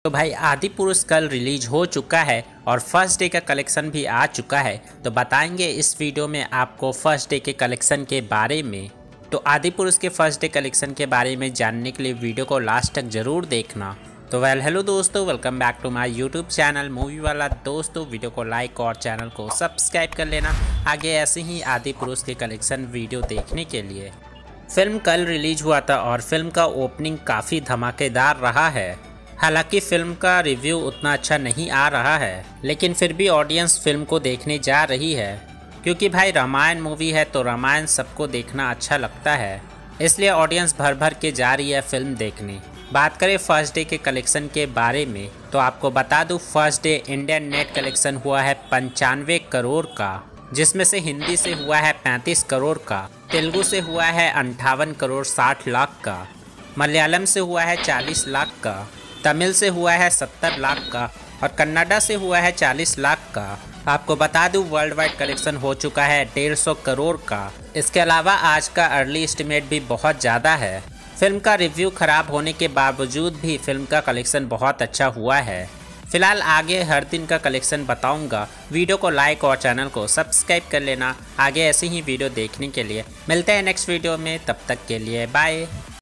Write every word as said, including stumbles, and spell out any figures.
तो भाई आदि पुरुष कल रिलीज हो चुका है और फर्स्ट डे का कलेक्शन भी आ चुका है। तो बताएंगे इस वीडियो में आपको फर्स्ट डे के कलेक्शन के बारे में। तो आदि पुरुष के फर्स्ट डे कलेक्शन के बारे में जानने के लिए वीडियो को लास्ट तक जरूर देखना। तो वेल हेलो दोस्तों, welcome back to my YouTube channel movie वाला। दोस्तों वीडियो को लाइक और चैनल को सब्सक्राइब कर लेना आगे ऐसे ही आदि पुरुष के कलेक्शन वीडियो देखने के लिए। फिल्म कल रिलीज हुआ था और फिल्म का ओपनिंग काफ़ी धमाकेदार रहा है। हालांकि फिल्म का रिव्यू उतना अच्छा नहीं आ रहा है, लेकिन फिर भी ऑडियंस फिल्म को देखने जा रही है, क्योंकि भाई रामायण मूवी है तो रामायण सबको देखना अच्छा लगता है, इसलिए ऑडियंस भर भर के जा रही है फिल्म देखने। बात करें फर्स्ट डे के कलेक्शन के बारे में तो आपको बता दूं first day Indian net collection हुआ है पंचानवे करोड़ का, जिसमें से हिंदी से हुआ है पैंतीस करोड़ का, तेलुगु से हुआ है अंठावन करोड़ साठ लाख का, मलयालम से हुआ है चालीस लाख का, तमिल से हुआ है सत्तर लाख का और कन्नड़ा से हुआ है चालीस लाख का। आपको बता दूं वर्ल्ड वाइड कलेक्शन हो चुका है डेढ़ सौ करोड़ का। इसके अलावा आज का अर्ली एस्टिमेट भी बहुत ज़्यादा है। फिल्म का रिव्यू खराब होने के बावजूद भी फिल्म का कलेक्शन बहुत अच्छा हुआ है। फिलहाल आगे हर दिन का कलेक्शन बताऊंगा। वीडियो को लाइक और चैनल को सब्सक्राइब कर लेना आगे ऐसे ही वीडियो देखने के लिए। मिलते हैं नेक्स्ट वीडियो में, तब तक के लिए बाय।